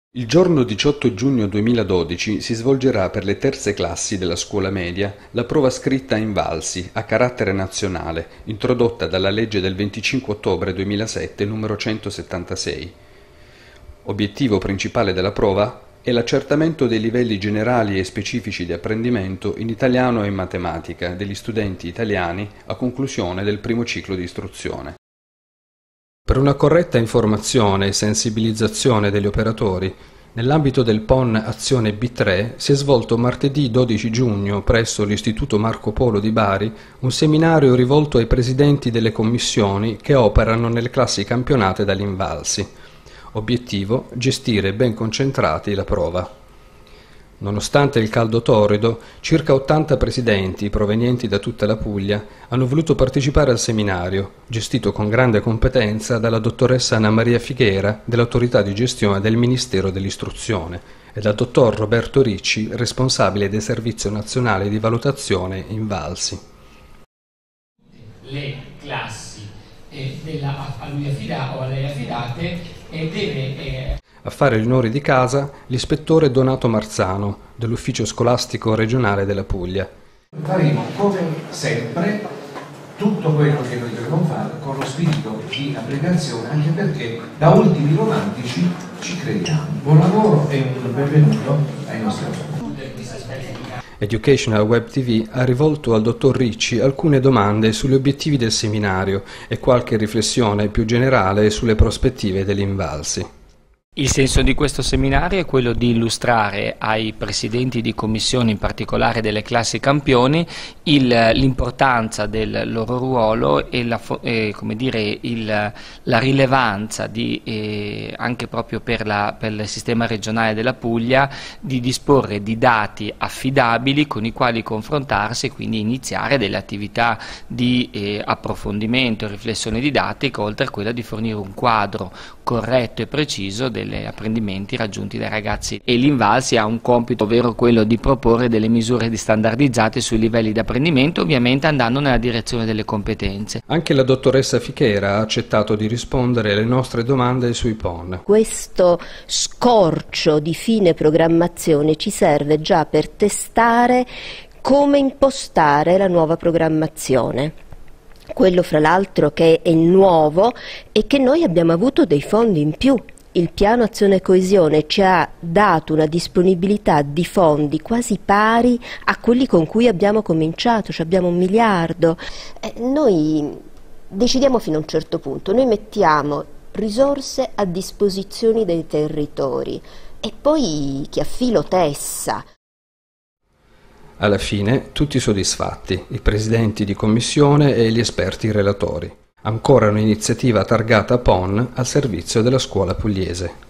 Il giorno 18 giugno 2012 si svolgerà per le terze classi della scuola media la prova scritta Invalsi a carattere nazionale, introdotta dalla legge del 25 ottobre 2007 numero 176. Obiettivo principale della prova è l'accertamento dei livelli generali e specifici di apprendimento in italiano e in matematica degli studenti italiani a conclusione del primo ciclo di istruzione. Per una corretta informazione e sensibilizzazione degli operatori, nell'ambito del PON Azione B3 si è svolto martedì 12 giugno presso l'Istituto Marco Polo di Bari un seminario rivolto ai presidenti delle commissioni che operano nelle classi campionate dagli Invalsi. Obiettivo: gestire ben concentrati la prova. Nonostante il caldo torrido, circa 80 presidenti provenienti da tutta la Puglia hanno voluto partecipare al seminario, gestito con grande competenza dalla dottoressa Anna Maria Figuera dell'autorità di gestione del Ministero dell'Istruzione e dal dottor Roberto Ricci, responsabile del Servizio Nazionale di Valutazione Invalsi. Le classi a lui affidate o a lei affidate deve... A fare gli onori di casa l'ispettore Donato Marzano, dell'Ufficio Scolastico Regionale della Puglia. Faremo come sempre tutto quello che noi dovremo fare con lo spirito di applicazione, anche perché da ultimi romantici ci crediamo. Buon lavoro e un benvenuto ai nostri ospiti. Educational Web TV ha rivolto al dottor Ricci alcune domande sugli obiettivi del seminario e qualche riflessione più generale sulle prospettive degli Invalsi. Il senso di questo seminario è quello di illustrare ai presidenti di commissione, in particolare delle classi campioni, l'importanza del loro ruolo e la rilevanza anche proprio per il sistema regionale della Puglia di disporre di dati affidabili con i quali confrontarsi e quindi iniziare delle attività di approfondimento e riflessione didattica, oltre a quella di fornire un quadro corretto e preciso degli apprendimenti raggiunti dai ragazzi. E l'Invalsi ha un compito, ovvero quello di proporre delle misure standardizzate sui livelli di apprendimento, ovviamente andando nella direzione delle competenze. Anche la dottoressa Fichera ha accettato di rispondere alle nostre domande sui PON. Questo scorcio di fine programmazione ci serve già per testare come impostare la nuova programmazione. Quello fra l'altro che è nuovo è che noi abbiamo avuto dei fondi in più. Il piano Azione e Coesione ci ha dato una disponibilità di fondi quasi pari a quelli con cui abbiamo cominciato, cioè abbiamo 1 miliardo. Noi decidiamo fino a un certo punto, noi mettiamo risorse a disposizione dei territori e poi chi ha filo tessa. Alla fine tutti soddisfatti, i presidenti di commissione e gli esperti relatori. Ancora un'iniziativa targata PON al servizio della scuola pugliese.